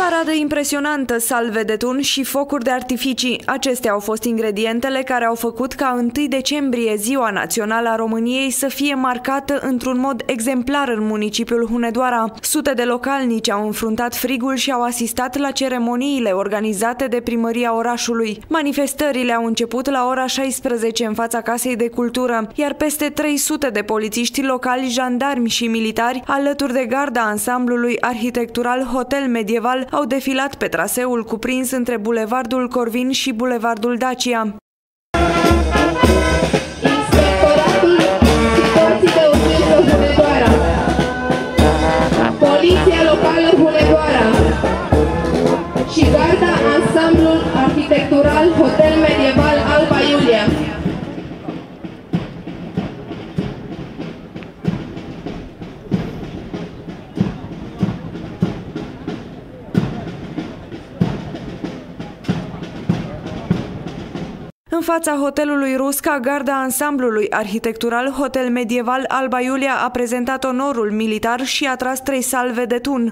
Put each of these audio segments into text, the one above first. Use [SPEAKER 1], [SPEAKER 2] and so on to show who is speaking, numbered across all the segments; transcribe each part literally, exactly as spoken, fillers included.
[SPEAKER 1] Paradă impresionantă, salve de tun și focuri de artificii. Acestea au fost ingredientele care au făcut ca întâi decembrie, Ziua Națională a României, să fie marcată într-un mod exemplar în municipiul Hunedoara. Sute de localnici au înfruntat frigul și au asistat la ceremoniile organizate de primăria orașului. Manifestările au început la ora șaisprezece în fața Casei de Cultură, iar peste trei sute de polițiști locali, jandarmi și militari, alături de garda ansamblului arhitectural Hotel Medieval, au defilat pe traseul cuprins între Bulevardul Corvin și Bulevardul Dacia.
[SPEAKER 2] Inspectoratul Forții de Urgență Hunedoara, Poliția Locală Hunedoara și garda ansamblul arhitectural Hotel Medieval Alba Iulia.
[SPEAKER 1] În fața hotelului Rusca, garda ansamblului arhitectural Hotel Medieval Alba Iulia a prezentat onorul militar și a tras trei salve de tun.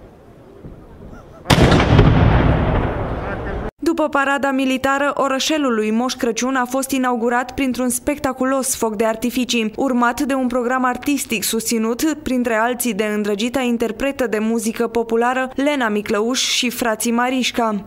[SPEAKER 1] După parada militară, orășelul lui Moș Crăciun a fost inaugurat printr-un spectaculos foc de artificii, urmat de un program artistic susținut, printre alții, de îndrăgita interpretă de muzică populară Lena Miclăuș și frații Marișca.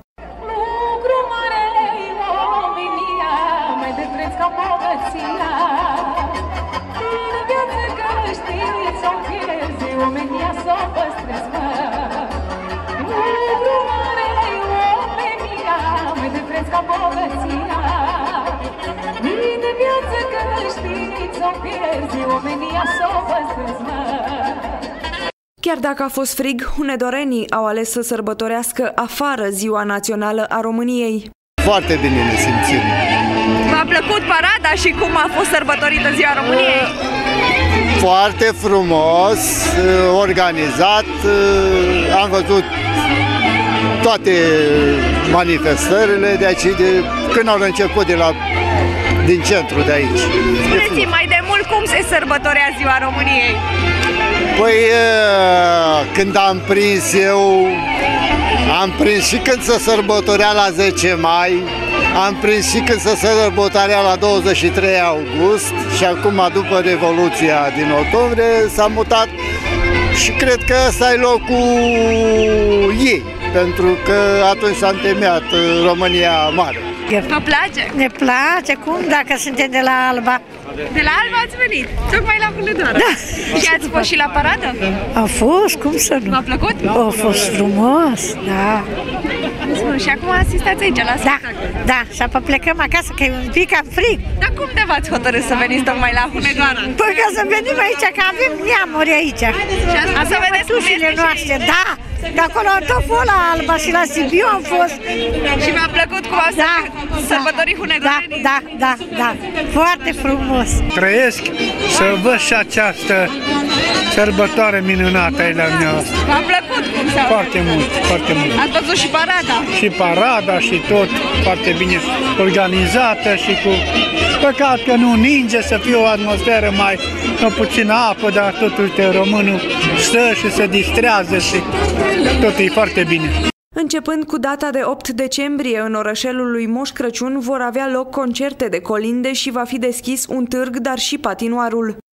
[SPEAKER 1] Chiar dacă a fost frig, hunedorenii au ales să sărbătorească afară Ziua Națională a României.
[SPEAKER 3] Foarte bine ne simțim.
[SPEAKER 1] V-a plăcut parada și cum a fost sărbătorită Ziua României?
[SPEAKER 3] Foarte frumos, organizat, am văzut toate manifestările de aici, de când au început de la, din centru de aici.
[SPEAKER 1] Spuneți-mi mai de mult cum se sărbătorea Ziua României?
[SPEAKER 3] Păi când am prins eu, am prins și când se sărbătorea la zece mai, am prins și când se sărbătorea la douăzeci și trei august și acum, după Revoluția din octombrie, s-a mutat și cred că ăsta e locul ei, pentru că atunci s-a întemeiat România Mare.
[SPEAKER 1] Vă place?
[SPEAKER 4] Ne place, cum, dacă suntem de la Alba.
[SPEAKER 1] De la Alba ați venit, tocmai la Hunedoara. Da. Și ați fost și la paradă?
[SPEAKER 4] A fost, cum să nu?
[SPEAKER 1] V-a plăcut?
[SPEAKER 4] A fost frumos, da.
[SPEAKER 1] Bun, și acum asistați aici la spectacol.
[SPEAKER 4] Da, da, și apoi plecăm acasă, că e un pic cam frig.
[SPEAKER 1] Dar cum de v-ați hotărât să veniți tocmai la Hunedoara?
[SPEAKER 4] Păi ca să venim aici, că avem neamuri aici.
[SPEAKER 1] Și asta să vedeți cum este
[SPEAKER 4] noastre, da. De acolo tot fost la Alba și la Sibiu am fost.
[SPEAKER 1] Și mi-a plăcut cum ați
[SPEAKER 4] da,
[SPEAKER 1] sărbătorii hunedorenii?
[SPEAKER 4] Da, da, da, da, foarte frumos.
[SPEAKER 5] Trăiesc să văd și această sărbătoare minunată aici la dumneavoastră.
[SPEAKER 1] V-a plăcut cum s-a
[SPEAKER 5] Foarte mult, foarte mult.
[SPEAKER 1] Ați văzut și parada?
[SPEAKER 5] Și parada și tot foarte bine organizată și cu... Păcat că nu ninge, să fie o atmosferă mai, mai puțină apă, dar totuși românul stă și se distrează și totul e foarte bine.
[SPEAKER 1] Începând cu data de opt decembrie, în orășelul lui Moș Crăciun vor avea loc concerte de colinde și va fi deschis un târg, dar și patinoarul.